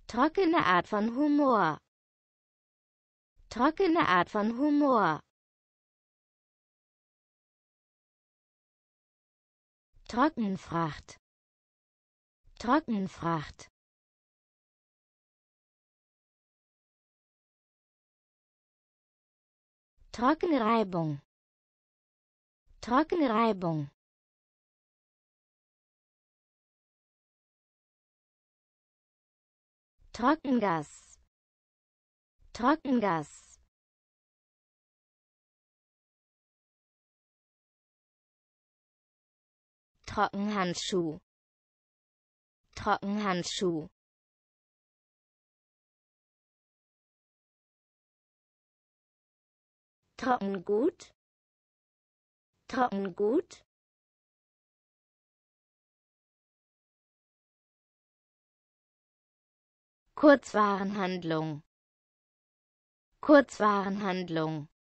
Trockene Art von Humor. Trockene Art von Humor. Trockenfracht. Trockenfracht. Trockenreibung. Trockenreibung. Trockengas. Trockengas. Trockenhandschuh. Trockenhandschuh. Trockengut. Trockengut. Kurzwarenhandlung. Kurzwarenhandlung.